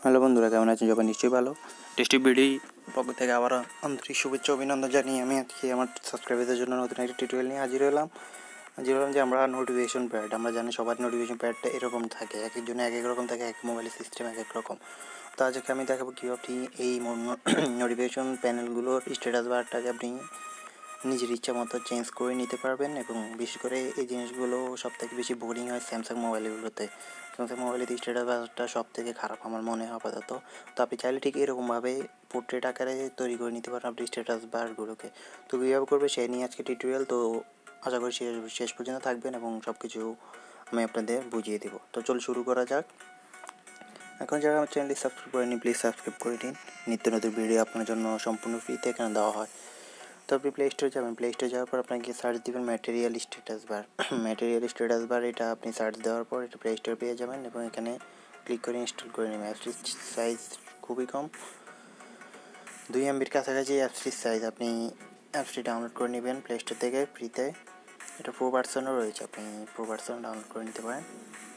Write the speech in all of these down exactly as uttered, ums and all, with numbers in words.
Hello বন্ধুরা, কেমন আছেন? সবাই নিশ্চয়ই ভালো। টেস্টি বিডি পক্ষ থেকে আবার আন্তরিক শুভেচ্ছা অভিনন্দন জানিয়ে আমি আজকে আমার সাবস্ক্রাইবারদের জন্য নতুন একটা টিউটোরিয়াল নিয়ে হাজির হলাম হাজির হলাম যে আমরা নোটিফিকেশন প্যাড, আমরা জানি সবার নোটিফিকেশন প্যাডটা এরকম থাকে, এক একজনে এক এক রকম থাকে, এক মোবাইলের সিস্টেম এক এক রকম। তো আজকে আমি দেখাবো কীভাবে আপনি এই নোটিফিকেশন প্যানেলগুলোর স্ট্যাটাস বারটাকে আপনি নিজের ইচ্ছা মতো চেঞ্জ করে নিতে পারবেন। এবং বিশেষ করে এই জিনিসগুলো সবথেকে বেশি বোরিং হয় স্যামসাং মোবাইলগুলোতে। স্যামসাং মোবাইলের স্ট্যাটাস বারটা সব থেকে খারাপ আমার মনে হয় আপাতত। তো আপনি চাইলে ঠিক এরকমভাবে পোর্ট্রেট আকারে তৈরি করে নিতে পারেন আপনি স্ট্যাটাস বারগুলোকে। তো কীভাবে করবে সেই নিয়ে আজকে টিউটোরিয়াল। তো আশা করি শেষ শেষ পর্যন্ত থাকবেন এবং সব কিছু আমি আপনাদের বুঝিয়ে দেবো। তো চল শুরু করা যাক। এখন যারা আমার চ্যানেলটি সাবস্ক্রাইব করেনি প্লিজ সাবস্ক্রাইব করে দিন। নিত্য নতুন ভিডিও আপনার জন্য সম্পূর্ণ ফ্রিতে এখানে দেওয়া হয়। তো আপনি প্লে স্টোরে যাবেন, প্লে স্টোরে যাওয়ার পর আপনাকে সার্চ দেবেন material status bar. Material status bar এটা আপনি সার্চ দেওয়ার পর এটা প্লে স্টোরে পেয়ে যাবেন এবং এখানে ক্লিক করে ইনস্টল করে নেবেন। অ্যাপসটির সাইজ খুবই কম, দুই এমবির কাছাকাছি অ্যাপসটির সাইজ। আপনি অ্যাপসটি ডাউনলোড করে নেবেন প্লে স্টোর থেকে ফ্রিতে। এটা প্রো ভার্সনও রয়েছে, আপনি প্রো ভার্সন ডাউনলোড করে নিতে পারেন।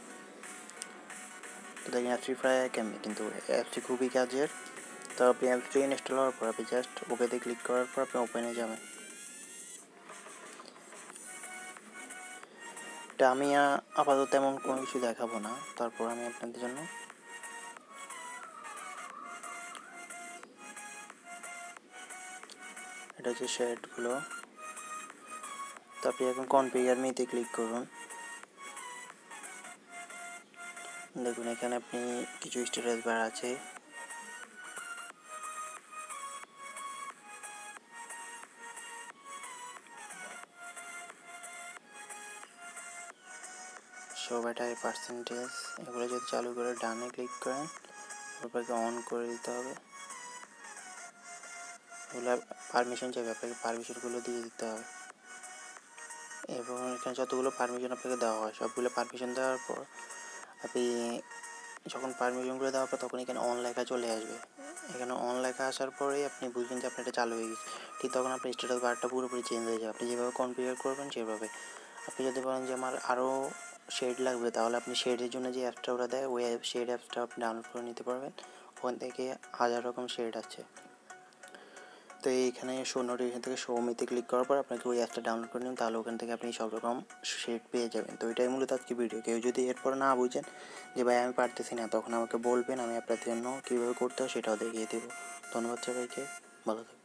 তো দেখেন অ্যাপসটি প্রায় এক এমবি, কিন্তু অ্যাপসটি খুবই কাজের। তো আপনি অ্যাপসটি ইনস্টল হওয়ার পর আপনি জাস্ট ওকেতে ক্লিক করার পর আপনি ওপেনে যাবেন। এটা আমি আপাতত তেমন কোনো কিছু দেখাবো না, তারপর আমি আপনাদের জন্য এটা হচ্ছে শেডগুলো। তো আপনি এখন কনফিগার মিতে ক্লিক করুন। দেখুন এখানে আপনি কিছু স্ট্যাটাস বার আছে। শো ব্যাটারি পার্সেন্টেজ, এগুলো যদি চালু করে ডানে ক্লিক করেন আপনাকে অন করে দিতে হবে। এগুলো পারমিশন চাইবে, আপনাকে পারমিশনগুলো দিয়ে দিতে হবে। এবং এখানে যতগুলো পারমিশন আপনাকে দেওয়া হয় সবগুলো পারমিশন দেওয়ার পর আপনি যখন পারমিশনগুলো দেওয়ার পর তখন এখানে অন লেখা চলে আসবে। এখানে অন লেখা আসার পরেই আপনি বুঝবেন যে আপনার এটা চালু হয়ে গেছে। ঠিক তখন আপনার স্ট্যাটাস বারটা পুরোপুরি চেঞ্জ হয়ে যাবে। আপনি যেভাবে কনফিগার করবেন সেভাবে। আপনি যদি বলেন যে আমার আরও শেড লাগবে, তাহলে আপনি শেডের জন্য যে অ্যাপসটা ওরা দেয় ওই শেড অ্যাপসটা আপনি ডাউনলোড করে নিতে পারবেন। ওখান থেকে হাজার রকম শেড আছে। তো এইখানে শো নোটিফিকেশন থেকে শো মিতে ক্লিক করার পর আপনাকে ওই অ্যাপসটা ডাউনলোড করে নেবেন, তাহলে ওখান থেকে আপনি সব রকম শেড পেয়ে যাবেন। তো এটাই মূলত আজকে ভিডিও। কেউ যদি এরপর না বুঝেন যে ভাই আমি পারতেছি না, তখন আমাকে বলবেন, আমি আপনার জন্য কীভাবে করতে হয় সেটাও দেখিয়ে দেবো। ধন্যবাদ সবাইকে, ভালো থাকবেন।